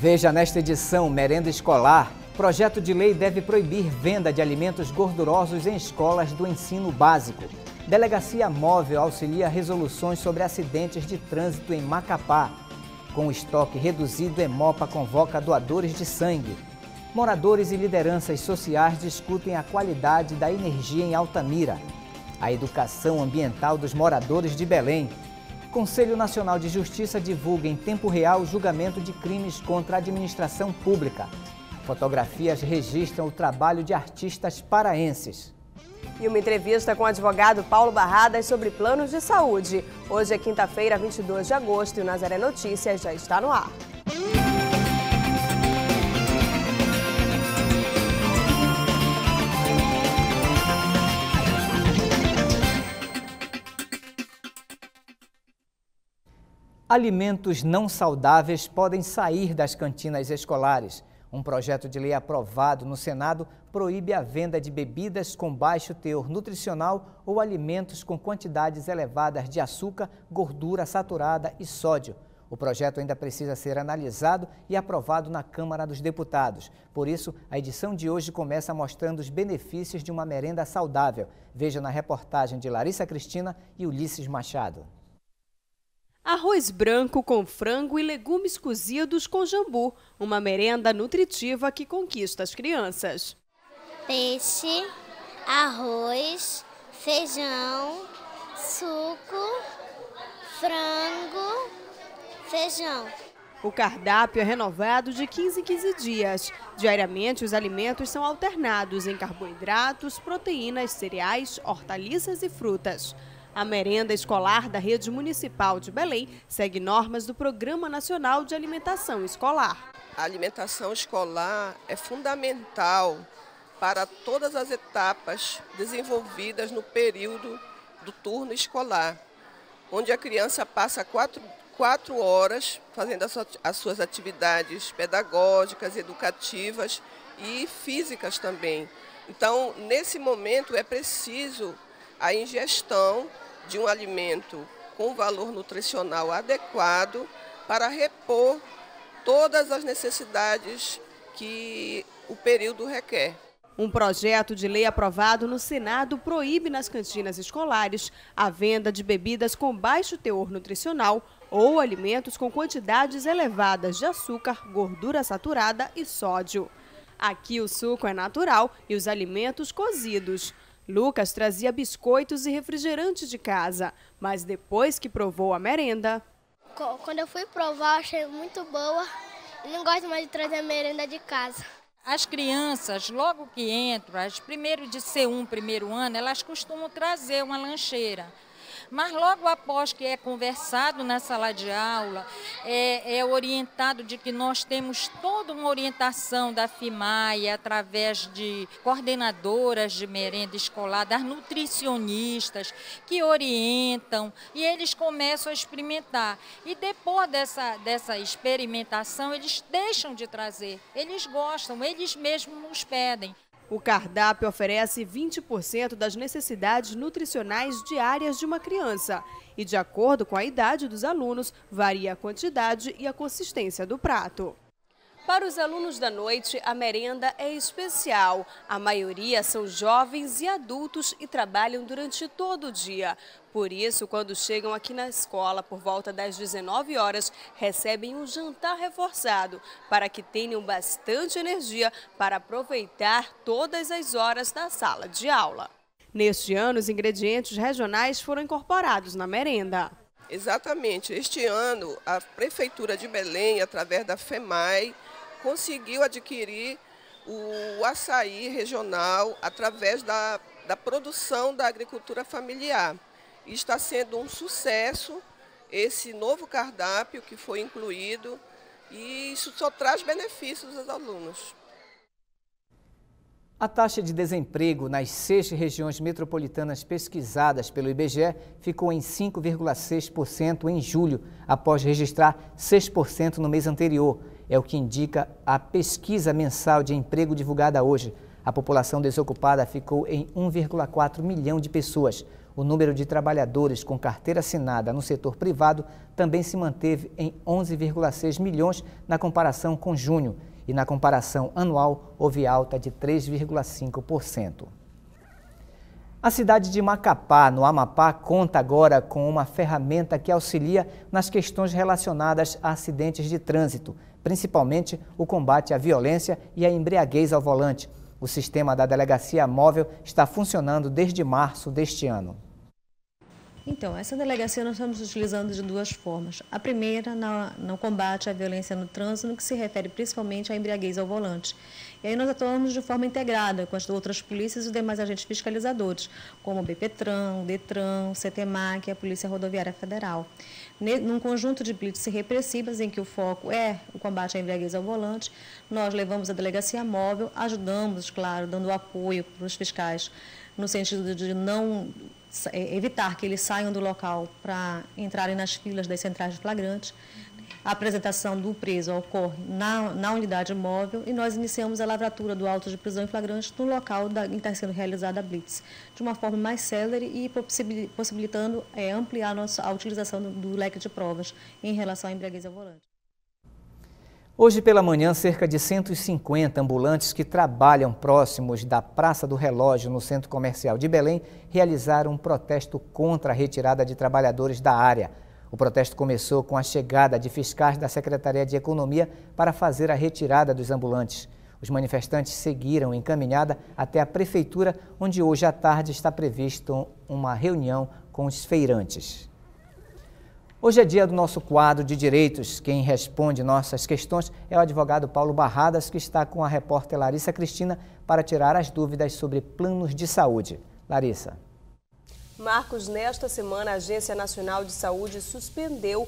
Veja nesta edição Merenda Escolar. Projeto de lei deve proibir venda de alimentos gordurosos em escolas do ensino básico. Delegacia Móvel auxilia resoluções sobre acidentes de trânsito em Macapá. Com estoque reduzido, Hemopa convoca doadores de sangue. Moradores e lideranças sociais discutem a qualidade da energia em Altamira. A educação ambiental dos moradores de Belém. Conselho Nacional de Justiça divulga em tempo real o julgamento de crimes contra a administração pública. Fotografias registram o trabalho de artistas paraenses. E uma entrevista com o advogado Paulo Barradas sobre planos de saúde. Hoje é quinta-feira, 22 de agosto, e o Nazaré Notícias já está no ar. Alimentos não saudáveis podem sair das cantinas escolares. Um projeto de lei aprovado no Senado proíbe a venda de bebidas com baixo teor nutricional ou alimentos com quantidades elevadas de açúcar, gordura saturada e sódio. O projeto ainda precisa ser analisado e aprovado na Câmara dos Deputados. Por isso, a edição de hoje começa mostrando os benefícios de uma merenda saudável. Veja na reportagem de Larissa Cristina e Ulisses Machado. Arroz branco com frango e legumes cozidos com jambu, uma merenda nutritiva que conquista as crianças. Peixe, arroz, feijão, suco, frango, feijão. O cardápio é renovado de 15 em 15 dias. Diariamente, os alimentos são alternados em carboidratos, proteínas, cereais, hortaliças e frutas. A merenda escolar da Rede Municipal de Belém segue normas do Programa Nacional de Alimentação Escolar. A alimentação escolar é fundamental para todas as etapas desenvolvidas no período do turno escolar, onde a criança passa quatro horas fazendo as suas atividades pedagógicas, educativas e físicas também. Então, nesse momento, é preciso a ingestão de um alimento com valor nutricional adequado para repor todas as necessidades que o período requer. Um projeto de lei aprovado no Senado proíbe nas cantinas escolares a venda de bebidas com baixo teor nutricional ou alimentos com quantidades elevadas de açúcar, gordura saturada e sódio. Aqui o suco é natural e os alimentos cozidos. Lucas trazia biscoitos e refrigerantes de casa, mas depois que provou a merenda... Quando eu fui provar, achei muito boa e não gosto mais de trazer merenda de casa. As crianças, logo que entram, primeiro de C1, primeiro ano, elas costumam trazer uma lancheira. Mas logo após que é conversado na sala de aula, é orientado de que nós temos toda uma orientação da FIMAE, através de coordenadoras de merenda escolar, das nutricionistas, que orientam e eles começam a experimentar. E depois dessa experimentação, eles deixam de trazer, eles gostam, eles mesmos nos pedem. O cardápio oferece 20% das necessidades nutricionais diárias de uma criança e, de acordo com a idade dos alunos, varia a quantidade e a consistência do prato. Para os alunos da noite, a merenda é especial. A maioria são jovens e adultos e trabalham durante todo o dia. Por isso, quando chegam aqui na escola por volta das 19 horas, recebem um jantar reforçado para que tenham bastante energia para aproveitar todas as horas da sala de aula. Neste ano, os ingredientes regionais foram incorporados na merenda. Exatamente. Este ano, a Prefeitura de Belém, através da FEMAI, conseguiu adquirir o açaí regional através da produção da agricultura familiar. E está sendo um sucesso esse novo cardápio que foi incluído e isso só traz benefícios aos alunos. A taxa de desemprego nas 6 regiões metropolitanas pesquisadas pelo IBGE ficou em 5,6% em julho, após registrar 6% no mês anterior. É o que indica a pesquisa mensal de emprego divulgada hoje. A população desocupada ficou em 1,4 milhão de pessoas. O número de trabalhadores com carteira assinada no setor privado também se manteve em 11,6 milhões na comparação com junho e na comparação anual houve alta de 3,5%. A cidade de Macapá, no Amapá, conta agora com uma ferramenta que auxilia nas questões relacionadas a acidentes de trânsito, principalmente o combate à violência e à embriaguez ao volante. O sistema da Delegacia Móvel está funcionando desde março deste ano. Então, essa delegacia nós estamos utilizando de duas formas. A primeira, no combate à violência no trânsito, no que se refere principalmente à embriaguez ao volante. E aí nós atuamos de forma integrada com as outras polícias e os demais agentes fiscalizadores, como o BPTran, o DETRAN, o CETEMAC e a Polícia Rodoviária Federal. Num conjunto de blitz repressivas em que o foco é o combate à embriaguez ao volante, nós levamos a delegacia móvel, ajudamos, claro, dando apoio para os fiscais, no sentido de não evitar que eles saiam do local para entrarem nas filas das centrais de flagrantes. A apresentação do preso ocorre na unidade móvel e nós iniciamos a lavratura do auto de prisão em flagrante no local em que está sendo realizada a blitz, de uma forma mais célere e possibilitando ampliar a utilização do leque de provas em relação à embriaguez ao volante. Hoje pela manhã, cerca de 150 ambulantes que trabalham próximos da Praça do Relógio, no Centro Comercial de Belém, realizaram um protesto contra a retirada de trabalhadores da área. O protesto começou com a chegada de fiscais da Secretaria de Economia para fazer a retirada dos ambulantes. Os manifestantes seguiram em caminhada até a Prefeitura, onde hoje à tarde está prevista uma reunião com os feirantes. Hoje é dia do nosso quadro de direitos. Quem responde nossas questões é o advogado Paulo Barradas, que está com a repórter Larissa Cristina para tirar as dúvidas sobre planos de saúde. Larissa. Marcos, nesta semana a Agência Nacional de Saúde suspendeu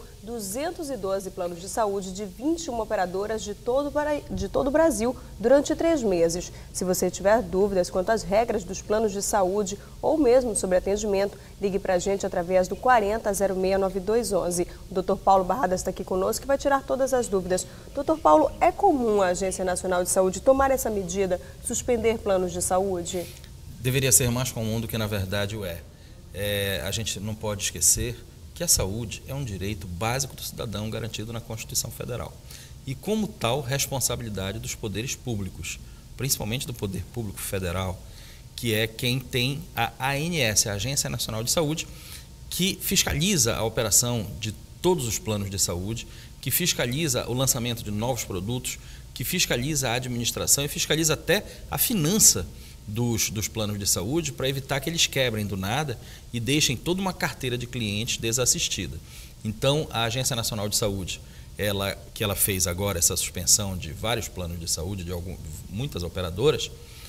212 planos de saúde de 21 operadoras de todo o Brasil durante 3 meses. Se você tiver dúvidas quanto às regras dos planos de saúde ou mesmo sobre atendimento, ligue para a gente através do 40 06 9211. O Dr. Paulo Barradas está aqui conosco e vai tirar todas as dúvidas. Dr. Paulo, é comum a Agência Nacional de Saúde tomar essa medida, suspender planos de saúde? Deveria ser mais comum do que na verdade o é. A gente não pode esquecer que a saúde é um direito básico do cidadão garantido na Constituição Federal. E como tal, responsabilidade dos poderes públicos, principalmente do poder público federal, que é quem tem a ANS, a Agência Nacional de Saúde, que fiscaliza a operação de todos os planos de saúde, que fiscaliza o lançamento de novos produtos, que fiscaliza a administração e fiscaliza até a finança dos planos de saúde para evitar que eles quebrem do nada e deixem toda uma carteira de clientes desassistida. Então, a Agência Nacional de Saúde, que ela fez agora essa suspensão de vários planos de saúde, de muitas operadoras,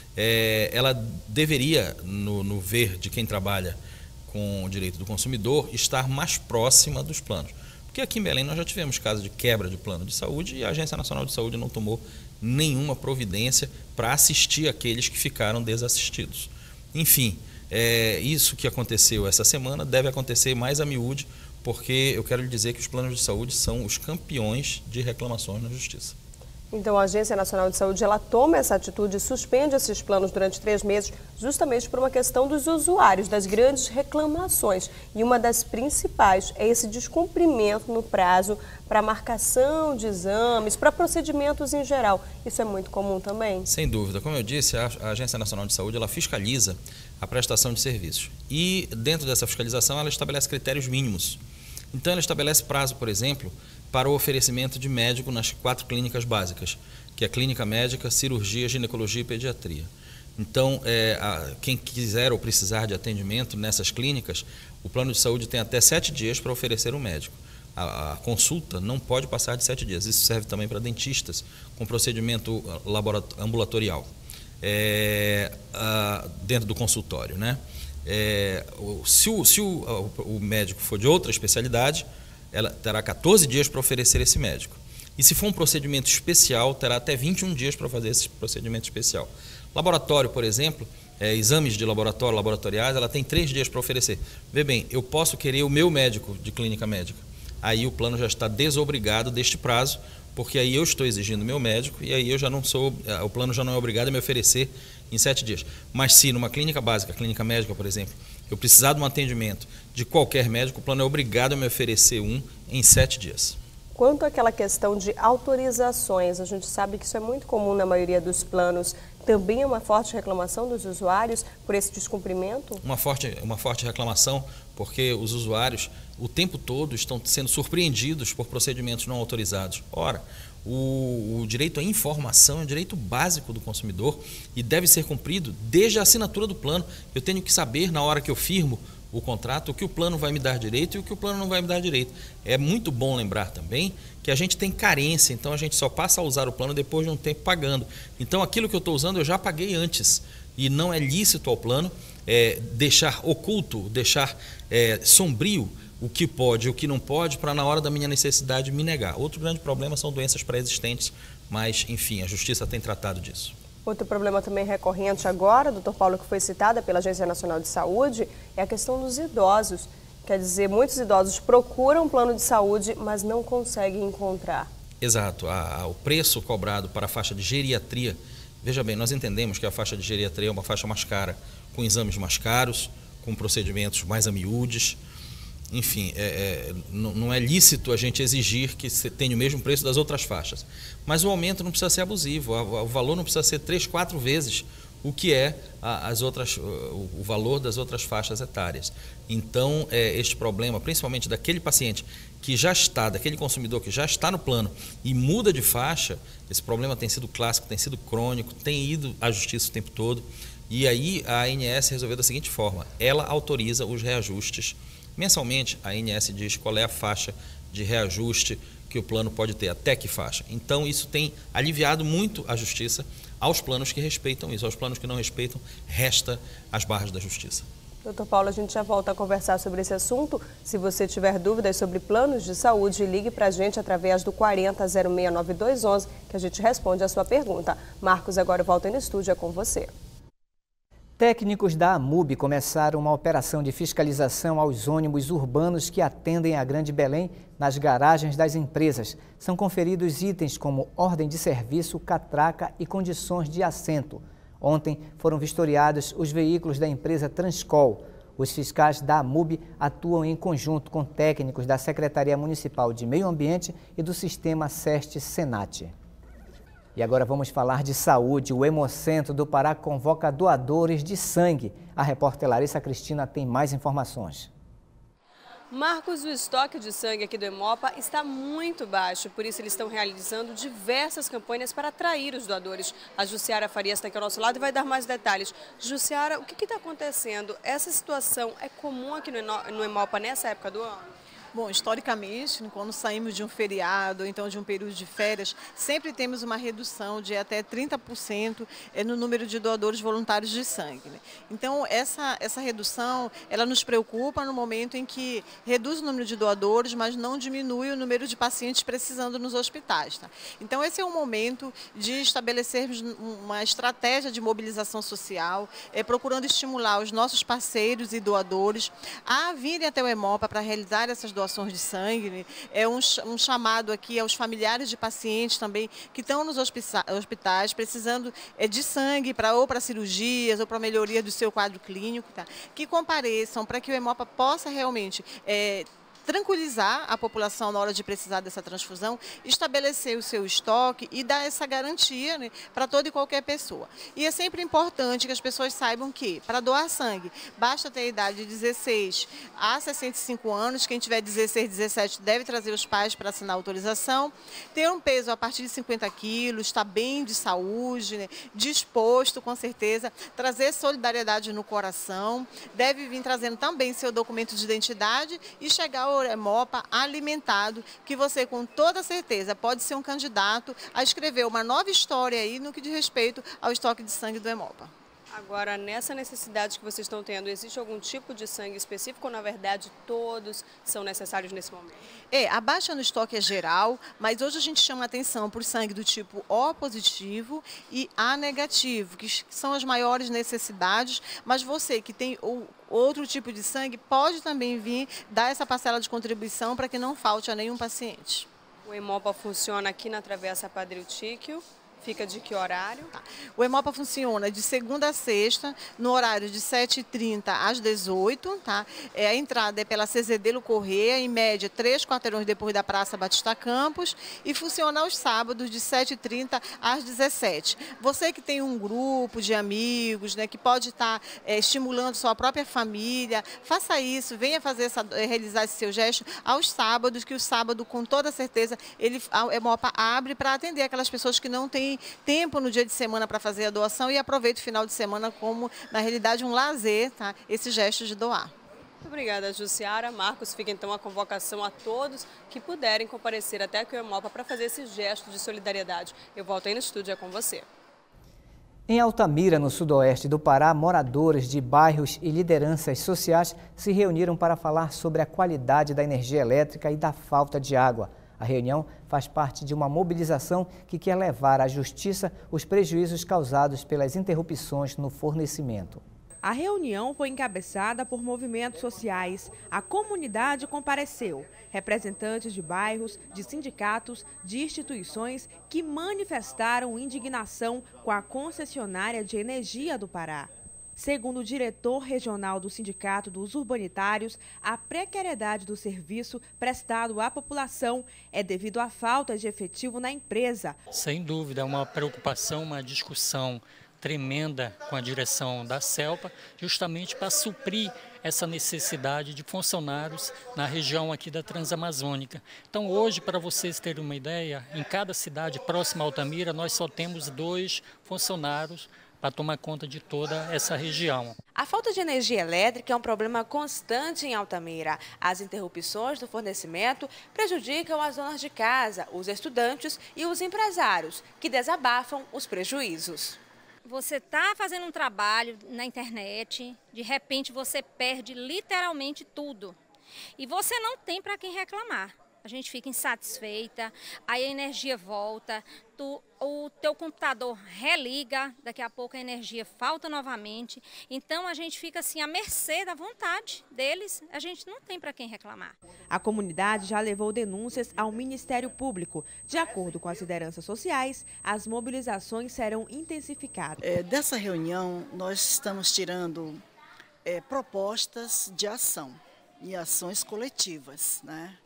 ela deveria, no ver de quem trabalha com o direito do consumidor, estar mais próxima dos planos. Porque aqui em Belém nós já tivemos casos de quebra de plano de saúde e a Agência Nacional de Saúde não tomou nenhuma providência para assistir aqueles que ficaram desassistidos. Enfim, isso que aconteceu essa semana deve acontecer mais a miúde, porque eu quero lhe dizer que os planos de saúde são os campeões de reclamações na Justiça. Então, a Agência Nacional de Saúde, ela toma essa atitude, suspende esses planos durante 3 meses, justamente por uma questão dos usuários, das grandes reclamações. E uma das principais é esse descumprimento no prazo para marcação de exames, para procedimentos em geral. Isso é muito comum também? Sem dúvida. Como eu disse, a Agência Nacional de Saúde, ela fiscaliza a prestação de serviços. E, dentro dessa fiscalização, ela estabelece critérios mínimos. Então, ela estabelece prazo, por exemplo, para o oferecimento de médico nas 4 clínicas básicas, que é a clínica médica, cirurgia, ginecologia e pediatria. Então, quem quiser ou precisar de atendimento nessas clínicas, o plano de saúde tem até 7 dias para oferecer um médico. A consulta não pode passar de 7 dias. Isso serve também para dentistas com procedimento ambulatorial, dentro do consultório, né? Se o médico for de outra especialidade, ela terá 14 dias para oferecer esse médico. E se for um procedimento especial, terá até 21 dias para fazer esse procedimento especial. Laboratório, por exemplo, exames de laboratório, laboratoriais, ela tem 3 dias para oferecer. Vê bem, eu posso querer o meu médico de clínica médica. Aí o plano já está desobrigado deste prazo, porque aí eu estou exigindo do meu médico e aí eu já não sou, o plano já não é obrigado a me oferecer em 7 dias. Mas se numa clínica básica, clínica médica, por exemplo, eu precisar de um atendimento de qualquer médico, o plano é obrigado a me oferecer em 7 dias. Quanto àquela questão de autorizações, a gente sabe que isso é muito comum na maioria dos planos. Também é uma forte reclamação dos usuários por esse descumprimento? Uma forte reclamação, porque os usuários o tempo todo estão sendo surpreendidos por procedimentos não autorizados. Ora, o direito à informação é um direito básico do consumidor e deve ser cumprido desde a assinatura do plano. Eu tenho que saber, na hora que eu firmo o contrato, o que o plano vai me dar direito e o que o plano não vai me dar direito. É muito bom lembrar também que a gente tem carência, então a gente só passa a usar o plano depois de um tempo pagando. Então aquilo que eu estou usando eu já paguei antes e não é lícito ao plano deixar oculto, deixar sombrio o que pode e o que não pode para na hora da minha necessidade me negar. Outro grande problema são doenças pré-existentes, mas enfim, a Justiça tem tratado disso. Outro problema também recorrente agora, doutor Paulo, que foi citada pela Agência Nacional de Saúde, é a questão dos idosos. Quer dizer, muitos idosos procuram um plano de saúde, mas não conseguem encontrar. Exato. O preço cobrado para a faixa de geriatria, veja bem, nós entendemos que a faixa de geriatria é uma faixa mais cara, com exames mais caros, com procedimentos mais a miúdes. Enfim, não é lícito a gente exigir que tenha o mesmo preço das outras faixas. Mas o aumento não precisa ser abusivo, o valor não precisa ser 3, 4 vezes o que é o valor das outras faixas etárias. Então, este problema, principalmente daquele paciente que já está, daquele consumidor que já está no plano e muda de faixa, esse problema tem sido clássico, tem sido crônico, tem ido à Justiça o tempo todo. E aí a ANS resolveu da seguinte forma: ela autoriza os reajustes. Mensalmente, a ANS diz qual é a faixa de reajuste que o plano pode ter, até que faixa. Então, isso tem aliviado muito a Justiça aos planos que respeitam isso. Aos planos que não respeitam, resta as barras da Justiça. Doutor Paulo, a gente já volta a conversar sobre esse assunto. Se você tiver dúvidas sobre planos de saúde, ligue para a gente através do 40 069211, que a gente responde a sua pergunta. Marcos, agora volta no estúdio, é com você. Técnicos da AMUB começaram uma operação de fiscalização aos ônibus urbanos que atendem a Grande Belém nas garagens das empresas. São conferidos itens como ordem de serviço, catraca e condições de assento. Ontem foram vistoriados os veículos da empresa Transcol. Os fiscais da AMUB atuam em conjunto com técnicos da Secretaria Municipal de Meio Ambiente e do Sistema SEST-SENAT. E agora vamos falar de saúde. O Hemocentro do Pará convoca doadores de sangue. A repórter Larissa Cristina tem mais informações. Marcos, o estoque de sangue aqui do Hemopa está muito baixo, por isso eles estão realizando diversas campanhas para atrair os doadores. A Jussiara Farias está aqui ao nosso lado e vai dar mais detalhes. Jussiara, o que está acontecendo? Essa situação é comum aqui no Hemopa nessa época do ano? Bom, historicamente, quando saímos de um feriado, ou então de um período de férias, sempre temos uma redução de até 30% no número de doadores voluntários de sangue. Então, essa redução, ela nos preocupa no momento em que reduz o número de doadores, mas não diminui o número de pacientes precisando nos hospitais. Tá? Então, esse é o momento de estabelecermos uma estratégia de mobilização social, procurando estimular os nossos parceiros e doadores a virem até o Hemopa para realizar essas doações de sangue. É um chamado aqui aos familiares de pacientes também que estão nos hospitais precisando de sangue ou para cirurgias ou para melhoria do seu quadro clínico, tá? Que compareçam para que o Hemopa possa realmente tranquilizar a população na hora de precisar dessa transfusão, estabelecer o seu estoque e dar essa garantia, né, para toda e qualquer pessoa. E é sempre importante que as pessoas saibam que, para doar sangue, basta ter a idade de 16 a 65 anos, quem tiver 16, 17 deve trazer os pais para assinar a autorização, ter um peso a partir de 50 quilos, estar bem de saúde, né, disposto, com certeza, trazer solidariedade no coração, deve vir trazendo também seu documento de identidade e chegar ao Hemopa alimentado, que você com toda certeza pode ser um candidato a escrever uma nova história aí no que diz respeito ao estoque de sangue do Hemopa. Agora, nessa necessidade que vocês estão tendo, existe algum tipo de sangue específico ou, na verdade, todos são necessários nesse momento? A baixa no estoque é geral, mas hoje a gente chama atenção por sangue do tipo O positivo e A negativo, que são as maiores necessidades, mas você que tem outro tipo de sangue pode também vir dar essa parcela de contribuição para que não falte a nenhum paciente. O Hemopa funciona aqui na Travessa Padre Eutíquio. Fica de que horário? O Hemopa funciona de segunda a sexta, no horário de 7h30 às 18h, tá? A entrada é pela CZD Correia, em média 3 quarteirões depois da Praça Batista Campos, e funciona aos sábados de 7h30 às 17h. Você que tem um grupo de amigos, né, que pode estar estimulando sua própria família, faça isso, venha realizar esse seu gesto aos sábados, que o sábado, com toda certeza, a Hemopa abre para atender aquelas pessoas que não têm tempo no dia de semana para fazer a doação e aproveita o final de semana como, na realidade, um lazer, tá? Esse gesto de doar. Muito obrigada, Jussiara. Marcos, fica então a convocação a todos que puderem comparecer até aqui o Hemopa para fazer esse gesto de solidariedade. Eu volto aí no estúdio, é com você. Em Altamira, no sudoeste do Pará, moradores de bairros e lideranças sociais se reuniram para falar sobre a qualidade da energia elétrica e da falta de água. A reunião faz parte de uma mobilização que quer levar à justiça os prejuízos causados pelas interrupções no fornecimento. A reunião foi encabeçada por movimentos sociais. A comunidade compareceu. Representantes de bairros, de sindicatos, de instituições que manifestaram indignação com a concessionária de energia do Pará. Segundo o diretor regional do Sindicato dos Urbanitários, a precariedade do serviço prestado à população é devido à falta de efetivo na empresa. Sem dúvida, é uma preocupação, uma discussão tremenda com a direção da CELPA, justamente para suprir essa necessidade de funcionários na região aqui da Transamazônica. Então hoje, para vocês terem uma ideia, em cada cidade próxima a Altamira, nós só temos 2 funcionários para tomar conta de toda essa região. A falta de energia elétrica é um problema constante em Altamira. As interrupções do fornecimento prejudicam as donas de casa, os estudantes e os empresários, que desabafam os prejuízos. Você está fazendo um trabalho na internet, de repente você perde literalmente tudo. E você não tem para quem reclamar. A gente fica insatisfeita, aí a energia volta, o teu computador religa, daqui a pouco a energia falta novamente. Então a gente fica assim à mercê da vontade deles, a gente não tem para quem reclamar. A comunidade já levou denúncias ao Ministério Público. De acordo com as lideranças sociais, as mobilizações serão intensificadas. Dessa reunião nós estamos tirando propostas de ação e ações coletivas, né?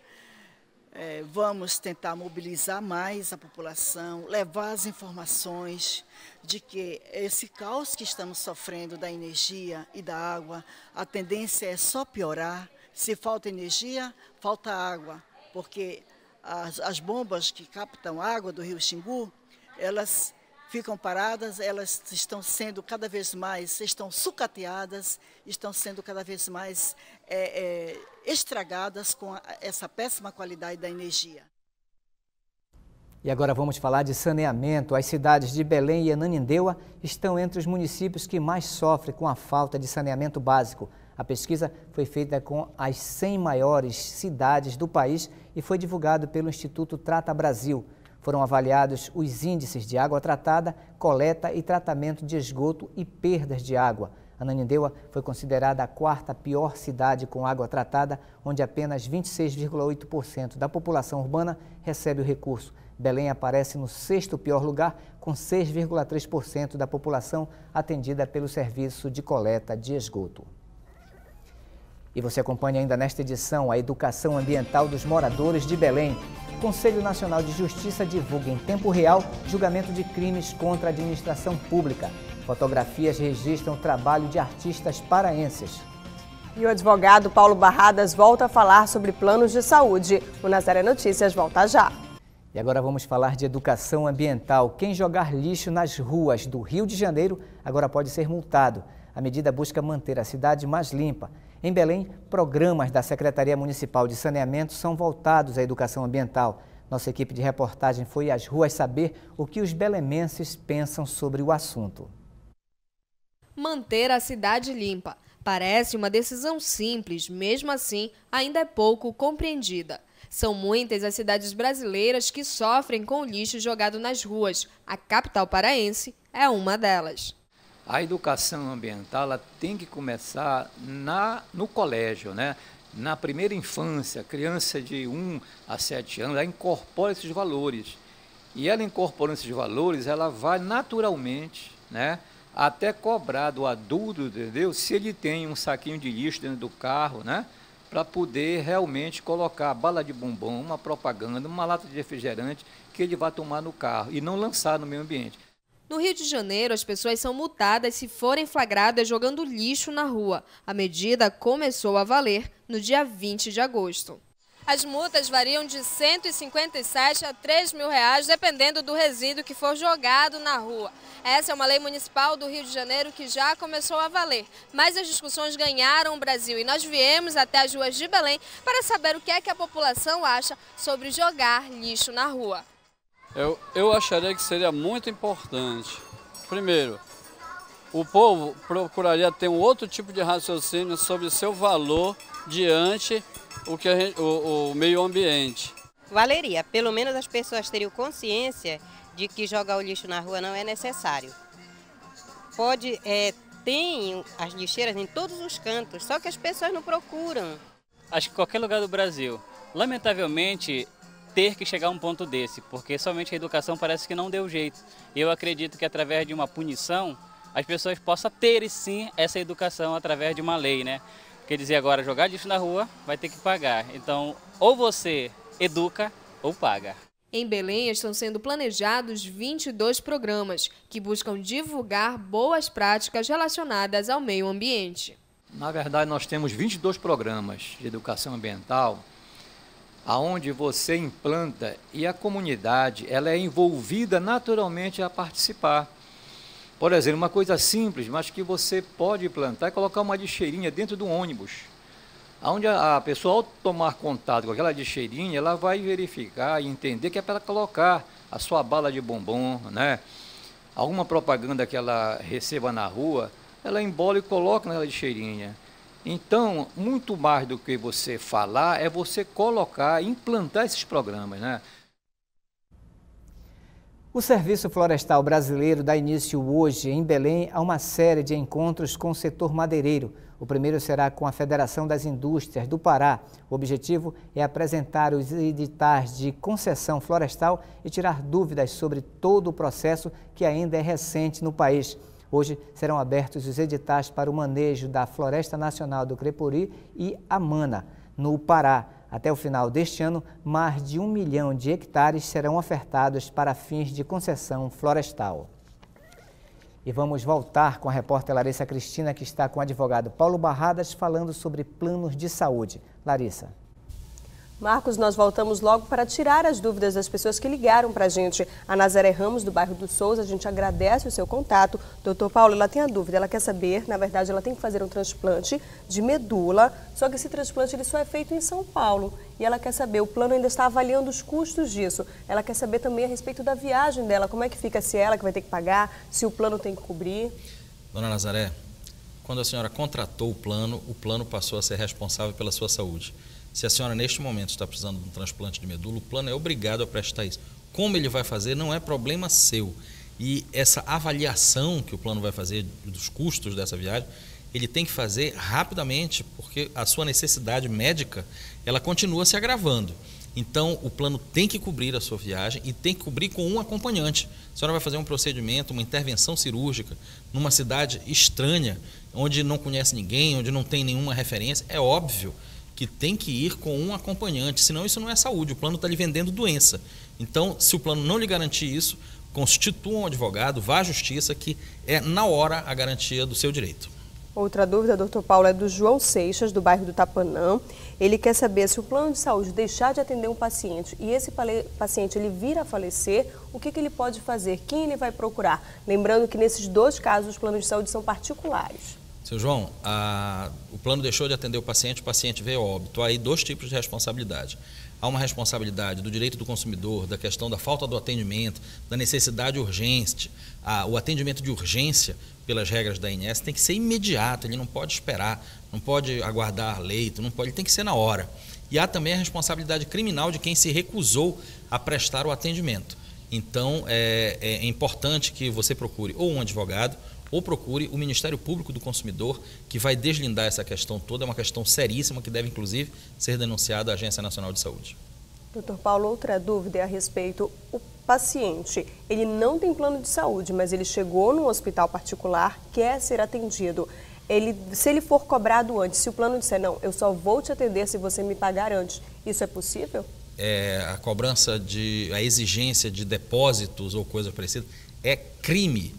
Vamos tentar mobilizar mais a população, levar as informações de que esse caos que estamos sofrendo da energia e da água, a tendência é só piorar. Se falta energia, falta água, porque as bombas que captam água do rio Xingu, elas ficam paradas, elas estão sendo cada vez mais, estão sucateadas, estão sendo cada vez mais estragadas com essa péssima qualidade da energia. E agora vamos falar de saneamento. As cidades de Belém e Ananindeua estão entre os municípios que mais sofrem com a falta de saneamento básico. A pesquisa foi feita com as 100 maiores cidades do país e foi divulgado pelo Instituto Trata Brasil. Foram avaliados os índices de água tratada, coleta e tratamento de esgoto e perdas de água. Ananindeua foi considerada a 4ª pior cidade com água tratada, onde apenas 26,8% da população urbana recebe o recurso. Belém aparece no 6º pior lugar, com 6,3% da população atendida pelo serviço de coleta de esgoto. E você acompanha ainda nesta edição a educação ambiental dos moradores de Belém. O Conselho Nacional de Justiça divulga em tempo real julgamento de crimes contra a administração pública. Fotografias registram o trabalho de artistas paraenses. E o advogado Paulo Barradas volta a falar sobre planos de saúde. O Nazaré Notícias volta já. E agora vamos falar de educação ambiental. Quem jogar lixo nas ruas do Rio de Janeiro agora pode ser multado. A medida busca manter a cidade mais limpa. Em Belém, programas da Secretaria Municipal de Saneamento são voltados à educação ambiental. Nossa equipe de reportagem foi às ruas saber o que os belemenses pensam sobre o assunto. Manter a cidade limpa. Parece uma decisão simples, mesmo assim, ainda é pouco compreendida. São muitas as cidades brasileiras que sofrem com o lixo jogado nas ruas. A capital paraense é uma delas. A educação ambiental ela tem que começar no colégio, né? na primeira infância, criança de 1 a 7 anos, ela incorpora esses valores. E ela incorporando esses valores, ela vai naturalmente, né, até cobrar do adulto, entendeu? Se ele tem um saquinho de lixo dentro do carro, né, para poder realmente colocar bala de bombom, uma propaganda, uma lata de refrigerante que ele vai tomar no carro e não lançar no meio ambiente. No Rio de Janeiro, as pessoas são multadas se forem flagradas jogando lixo na rua. A medida começou a valer no dia 20 de agosto. As multas variam de R$ 157 a R$ 3.000, dependendo do resíduo que for jogado na rua. Essa é uma lei municipal do Rio de Janeiro que já começou a valer. Mas as discussões ganharam o Brasil e nós viemos até as ruas de Belém para saber o que é que a população acha sobre jogar lixo na rua. Eu acharia que seria muito importante. Primeiro, o povo procuraria ter um outro tipo de raciocínio sobre o seu valor diante o meio ambiente. Valeria, pelo menos as pessoas teriam consciência de que jogar o lixo na rua não é necessário. Tem as lixeiras em todos os cantos, só que as pessoas não procuram. Acho que qualquer lugar do Brasil, lamentavelmente, ter que chegar a um ponto desse, porque somente a educação parece que não deu jeito. Eu acredito que através de uma punição, as pessoas possam ter sim essa educação através de uma lei, né? Quer dizer, agora jogar lixo na rua vai ter que pagar. Então, ou você educa ou paga. Em Belém estão sendo planejados 22 programas que buscam divulgar boas práticas relacionadas ao meio ambiente. Na verdade, nós temos 22 programas de educação ambiental, aonde você implanta e a comunidade ela é envolvida naturalmente a participar. Por exemplo, uma coisa simples, mas que você pode implantar é colocar uma lixeirinha dentro do ônibus, onde a pessoa, ao tomar contato com aquela lixeirinha, ela vai verificar e entender que é para ela colocar a sua bala de bombom, né? Alguma propaganda que ela receba na rua, ela embola e coloca na lixeirinha. Então, muito mais do que você falar, é você colocar, implantar esses programas, né? O Serviço Florestal Brasileiro dá início hoje, em Belém, a uma série de encontros com o setor madeireiro. O primeiro será com a Federação das Indústrias do Pará. O objetivo é apresentar os editais de concessão florestal e tirar dúvidas sobre todo o processo que ainda é recente no país. Hoje serão abertos os editais para o manejo da Floresta Nacional do Crepuri e Amana, no Pará. Até o final deste ano, mais de 1 milhão de hectares serão ofertados para fins de concessão florestal. E vamos voltar com a repórter Larissa Cristina, que está com o advogado Paulo Barradas, falando sobre planos de saúde. Larissa. Marcos, nós voltamos logo para tirar as dúvidas das pessoas que ligaram para a gente. A Nazaré Ramos, do bairro do Souza, a gente agradece o seu contato. Doutor Paulo, ela tem a dúvida, ela quer saber, na verdade, ela tem que fazer um transplante de medula, só que esse transplante ele só é feito em São Paulo. E ela quer saber, o plano ainda está avaliando os custos disso. Ela quer saber também a respeito da viagem dela, como é que fica, se é ela que vai ter que pagar, se o plano tem que cobrir. Dona Nazaré, quando a senhora contratou o plano passou a ser responsável pela sua saúde. Se a senhora, neste momento, está precisando de um transplante de medula, o plano é obrigado a prestar isso. Como ele vai fazer não é problema seu. E essa avaliação que o plano vai fazer dos custos dessa viagem, ele tem que fazer rapidamente, porque a sua necessidade médica, ela continua se agravando. Então, o plano tem que cobrir a sua viagem e tem que cobrir com um acompanhante. A senhora vai fazer um procedimento, uma intervenção cirúrgica, numa cidade estranha, onde não conhece ninguém, onde não tem nenhuma referência, é óbvio que tem que ir com um acompanhante, senão isso não é saúde, o plano está lhe vendendo doença. Então, se o plano não lhe garantir isso, constitua um advogado, vá à justiça, que é na hora a garantia do seu direito. Outra dúvida, doutor Paulo, é do João Seixas, do bairro do Tapanã. Ele quer saber se o plano de saúde deixar de atender um paciente e esse paciente ele vir a falecer, o que ele pode fazer, quem ele vai procurar? Lembrando que nesses dois casos os planos de saúde são particulares. Seu João, o plano deixou de atender o paciente veio a óbito. Há aí dois tipos de responsabilidade. Há uma responsabilidade do direito do consumidor, da questão da falta do atendimento, da necessidade urgente. O atendimento de urgência, pelas regras da ANS, tem que ser imediato, ele não pode esperar, não pode aguardar leito, ele tem que ser na hora. E há também a responsabilidade criminal de quem se recusou a prestar o atendimento. Então, é importante que você procure ou um advogado ou procure o Ministério Público do Consumidor, que vai deslindar essa questão toda. É uma questão seríssima que deve, inclusive, ser denunciada à Agência Nacional de Saúde. Doutor Paulo, outra dúvida é a respeito, o paciente, ele não tem plano de saúde, mas ele chegou num hospital particular, quer ser atendido. Se ele for cobrado antes, se o plano disser, não, eu só vou te atender se você me pagar antes, isso é possível? A cobrança a exigência de depósitos ou coisa parecida é crime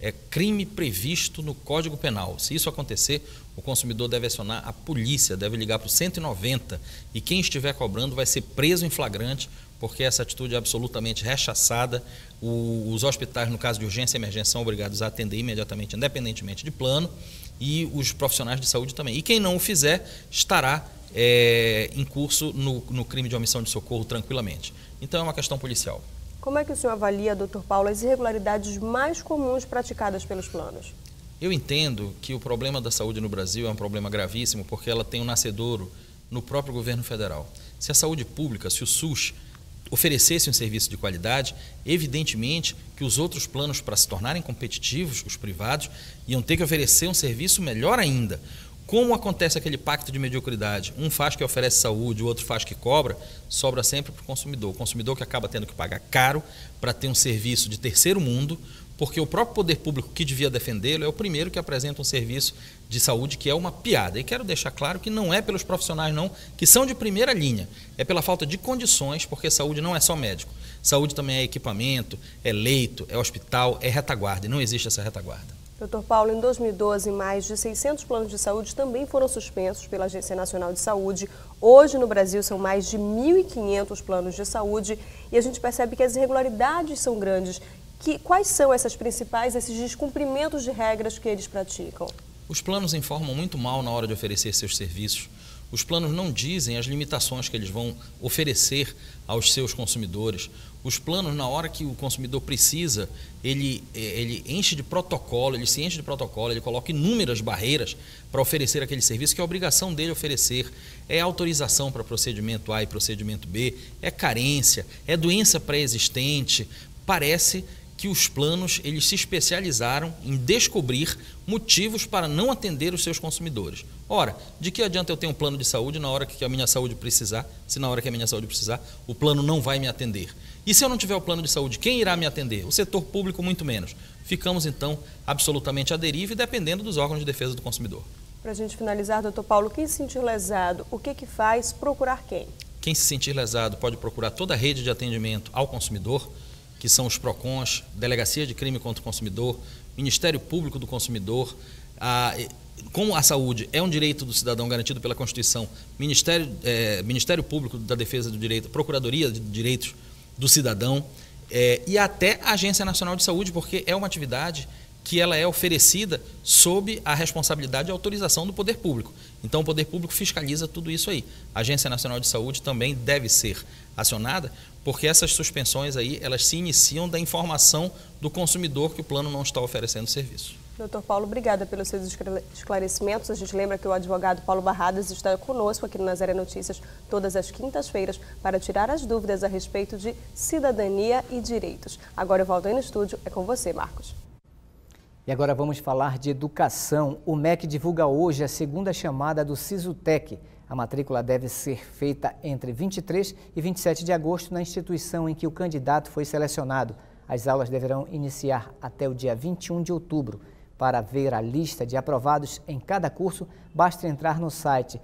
previsto no Código Penal. Se isso acontecer, o consumidor deve acionar a polícia, deve ligar para o 190 e quem estiver cobrando vai ser preso em flagrante, porque essa atitude é absolutamente rechaçada. Os hospitais, no caso de urgência e emergência, são obrigados a atender imediatamente, independentemente de plano, e os profissionais de saúde também. E quem não o fizer estará em curso no crime de omissão de socorro tranquilamente. Então é uma questão policial. Como é que o senhor avalia, doutor Paulo, as irregularidades mais comuns praticadas pelos planos? Eu entendo que o problema da saúde no Brasil é um problema gravíssimo porque ela tem um nascedouro no próprio governo federal. Se a saúde pública, se o SUS oferecesse um serviço de qualidade, evidentemente que os outros planos, para se tornarem competitivos, os privados, iam ter que oferecer um serviço melhor ainda. Como acontece aquele pacto de mediocridade, um faz que oferece saúde, o outro faz que cobra, sobra sempre para o consumidor que acaba tendo que pagar caro para ter um serviço de terceiro mundo, porque o próprio poder público que devia defendê-lo é o primeiro que apresenta um serviço de saúde que é uma piada. E quero deixar claro que não é pelos profissionais não, que são de primeira linha, é pela falta de condições, porque saúde não é só médico. Saúde também é equipamento, é leito, é hospital, é retaguarda, e não existe essa retaguarda. Doutor Paulo, em 2012, mais de 600 planos de saúde também foram suspensos pela Agência Nacional de Saúde. Hoje, no Brasil, são mais de 1.500 planos de saúde e a gente percebe que as irregularidades são grandes. Quais são esses descumprimentos de regras que eles praticam? Os planos informam muito mal na hora de oferecer seus serviços. Os planos não dizem as limitações que eles vão oferecer aos seus consumidores. Os planos, na hora que o consumidor precisa, ele se enche de protocolo, ele coloca inúmeras barreiras para oferecer aquele serviço que é a obrigação dele oferecer. É autorização para procedimento A e procedimento B, é carência, é doença pré-existente. Parece que os planos eles se especializaram em descobrir motivos para não atender os seus consumidores. Ora, de que adianta eu ter um plano de saúde na hora que a minha saúde precisar, se na hora que a minha saúde precisar, o plano não vai me atender? E se eu não tiver o plano de saúde, quem irá me atender? O setor público, muito menos. Ficamos, então, absolutamente à deriva e dependendo dos órgãos de defesa do consumidor. Para a gente finalizar, doutor Paulo, quem se sentir lesado, o que faz? Procurar quem? Quem se sentir lesado pode procurar toda a rede de atendimento ao consumidor, que são os PROCONs, Delegacia de Crime contra o Consumidor, Ministério Público do Consumidor. Como a saúde é um direito do cidadão garantido pela Constituição, Ministério Público da Defesa do Direito, Procuradoria de Direitos do Cidadão e até a Agência Nacional de Saúde, porque é uma atividade que ela é oferecida sob a responsabilidade e autorização do poder público. Então o poder público fiscaliza tudo isso aí. A Agência Nacional de Saúde também deve ser acionada, porque essas suspensões aí, elas se iniciam da informação do consumidor que o plano não está oferecendo serviço. Doutor Paulo, obrigada pelos seus esclarecimentos. A gente lembra que o advogado Paulo Barradas está conosco aqui no Nazaré Notícias todas as quintas-feiras para tirar as dúvidas a respeito de cidadania e direitos. Agora eu volto aí no estúdio, é com você, Marcos. E agora vamos falar de educação. O MEC divulga hoje a segunda chamada do Sisutec. A matrícula deve ser feita entre 23 e 27 de agosto na instituição em que o candidato foi selecionado. As aulas deverão iniciar até o dia 21 de outubro. Para ver a lista de aprovados em cada curso, basta entrar no site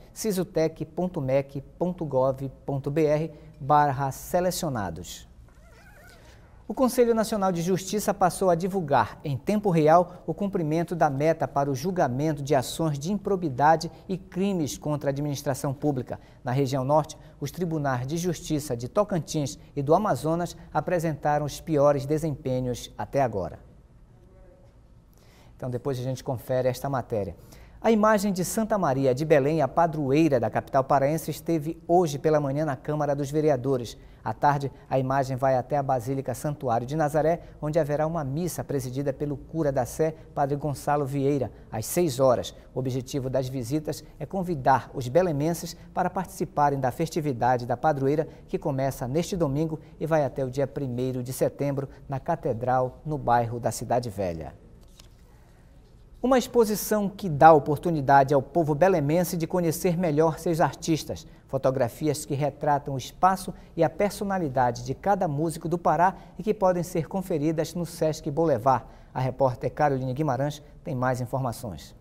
sisutec.mec.gov.br/selecionados. O Conselho Nacional de Justiça passou a divulgar, em tempo real, o cumprimento da meta para o julgamento de ações de improbidade e crimes contra a administração pública. Na região norte, os tribunais de justiça de Tocantins e do Amazonas apresentaram os piores desempenhos até agora. Então, depois a gente confere esta matéria. A imagem de Santa Maria de Belém, a padroeira da capital paraense, esteve hoje pela manhã na Câmara dos Vereadores. À tarde, a imagem vai até a Basílica Santuário de Nazaré, onde haverá uma missa presidida pelo cura da Sé, Padre Gonçalo Vieira, às 6 horas. O objetivo das visitas é convidar os belemenses para participarem da festividade da padroeira, que começa neste domingo e vai até o dia 1º de setembro, na Catedral, no bairro da Cidade Velha. Uma exposição que dá oportunidade ao povo belemense de conhecer melhor seus artistas. Fotografias que retratam o espaço e a personalidade de cada músico do Pará e que podem ser conferidas no Sesc Boulevard. A repórter Caroline Guimarães tem mais informações.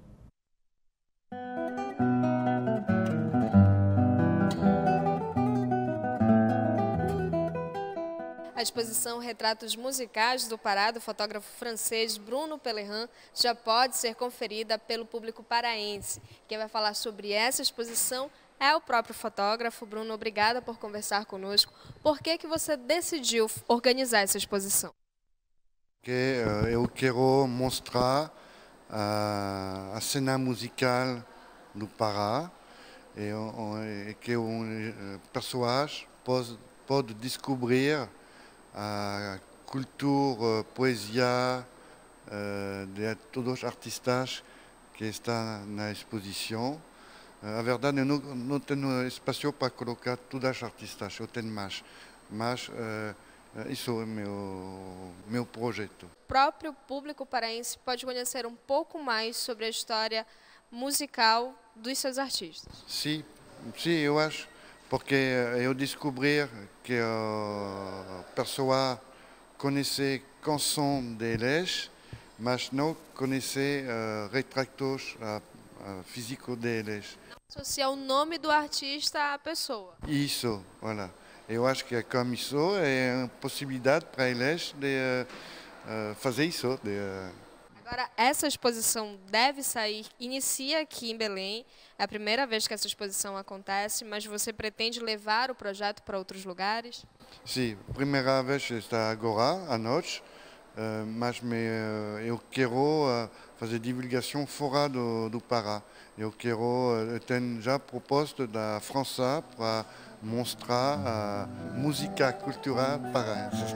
A exposição Retratos Musicais do Pará, do fotógrafo francês Bruno Pellerin, já pode ser conferida pelo público paraense. Quem vai falar sobre essa exposição é o próprio fotógrafo. Bruno, obrigada por conversar conosco. Por que você decidiu organizar essa exposição? Porque eu quero mostrar a cena musical do Pará e que pessoas pode descobrir a cultura, poesia de todos os artistas que estão na exposição. A verdade, eu não tenho espaço para colocar todos os artistas, eu tenho mais, mas isso é meu projeto. O próprio público paraense pode conhecer um pouco mais sobre a história musical dos seus artistas. Sim, eu acho. Porque eu descobri que a pessoa conhece canções deles, mas não conhece retratos físicos deles. Associar o nome do artista à pessoa. Isso, olha. Eu acho que como isso é uma possibilidade para eles de fazer isso. Agora, essa exposição deve sair, inicia aqui em Belém. É a primeira vez que essa exposição acontece, mas você pretende levar o projeto para outros lugares? Sim, a primeira vez está agora, à noite, mas eu quero fazer divulgação fora do Pará. Eu tenho já proposta da França para mostrar a música cultural paraense.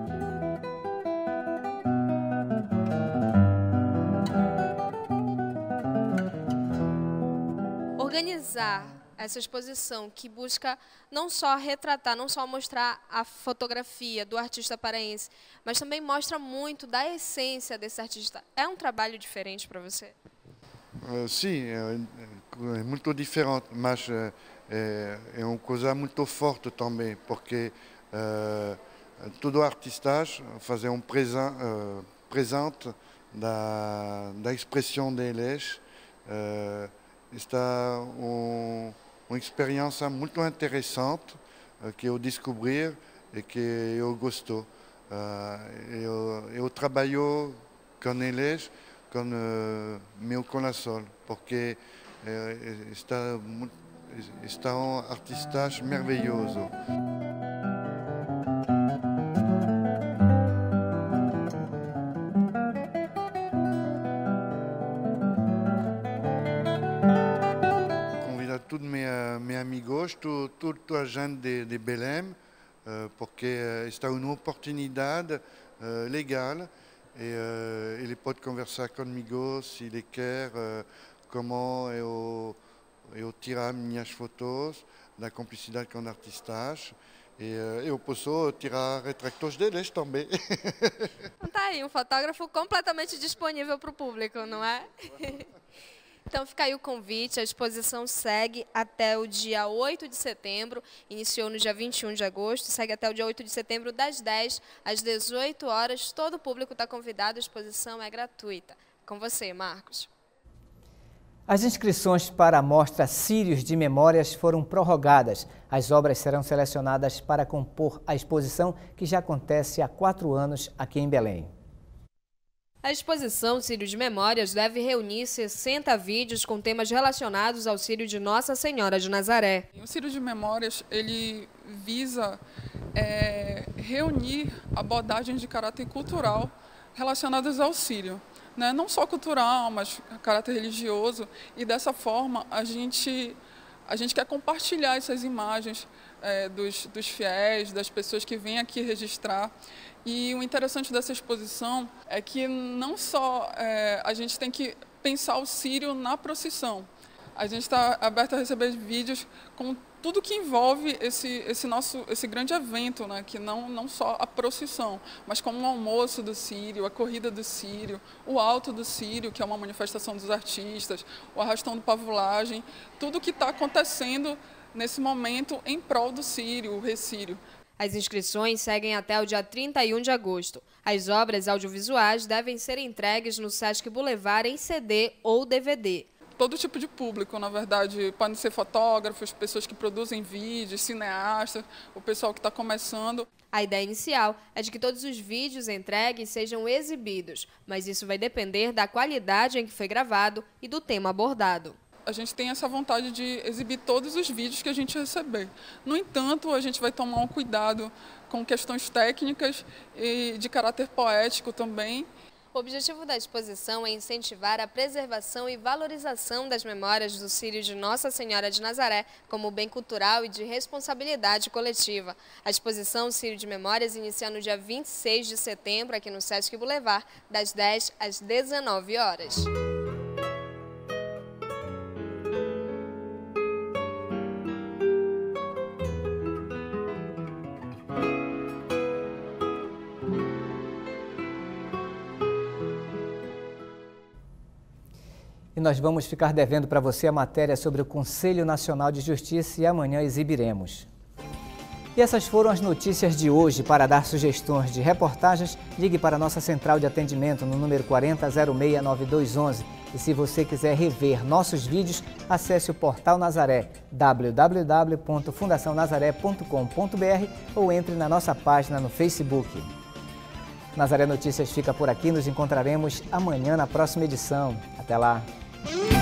Organizar essa exposição que busca não só retratar, não só mostrar a fotografia do artista paraense, mas também mostra muito da essência desse artista. É um trabalho diferente para você? Sim, é muito diferente, mas é uma coisa muito forte também, porque todo artista faz um presente da expressão deles. Está uma experiência muito interessante que eu descobri e que eu gosto. Eu trabalho com eles com meu coração, porque estão artistas maravilhosos. Todos meus amigos, toda a gente de Belém, porque está uma oportunidade legal e ele pode conversar comigo se ele quer como eu tirar minhas fotos da cumplicidade com artistas e eu posso tirar retratos deles também. Está aí, um fotógrafo completamente disponível para o público, não é? Então fica aí o convite, a exposição segue até o dia 8 de setembro, iniciou no dia 21 de agosto, segue até o dia 8 de setembro das 10 às 18 horas, todo o público está convidado, a exposição é gratuita. Com você, Marcos. As inscrições para a mostra Círios de Memórias foram prorrogadas. As obras serão selecionadas para compor a exposição que já acontece há 4 anos aqui em Belém. A exposição Círio de Memórias deve reunir 60 vídeos com temas relacionados ao Círio de Nossa Senhora de Nazaré. O Círio de Memórias ele visa reunir abordagens de caráter cultural relacionadas ao Círio, né? Não só cultural, mas caráter religioso. E dessa forma a gente quer compartilhar essas imagens dos fiéis, das pessoas que vêm aqui registrar. E o interessante dessa exposição é que não só a gente tem que pensar o Círio na procissão. A gente está aberto a receber vídeos com tudo que envolve esse grande evento, né? Que não só a procissão, mas como o almoço do Círio, a corrida do Círio, o Alto do Círio, que é uma manifestação dos artistas, o Arrastão do Pavulagem, tudo que está acontecendo nesse momento em prol do Círio, o Recírio. As inscrições seguem até o dia 31 de agosto. As obras audiovisuais devem ser entregues no Sesc Boulevard em CD ou DVD. Todo tipo de público, na verdade, podem ser fotógrafos, pessoas que produzem vídeos, cineastas, o pessoal que está começando. A ideia inicial é de que todos os vídeos entregues sejam exibidos, mas isso vai depender da qualidade em que foi gravado e do tema abordado. A gente tem essa vontade de exibir todos os vídeos que a gente receber. No entanto, a gente vai tomar um cuidado com questões técnicas e de caráter poético também. O objetivo da exposição é incentivar a preservação e valorização das memórias do Círio de Nossa Senhora de Nazaré como bem cultural e de responsabilidade coletiva. A exposição Círio de Memórias inicia no dia 26 de setembro aqui no Sesc Boulevard, das 10 às 19 horas. E nós vamos ficar devendo para você a matéria sobre o Conselho Nacional de Justiça e amanhã exibiremos. E essas foram as notícias de hoje. Para dar sugestões de reportagens, ligue para a nossa central de atendimento no número 40069211. E se você quiser rever nossos vídeos, acesse o portal Nazaré, www.fundacionazaré.com.br ou entre na nossa página no Facebook. Nazaré Notícias fica por aqui, nos encontraremos amanhã na próxima edição. Até lá!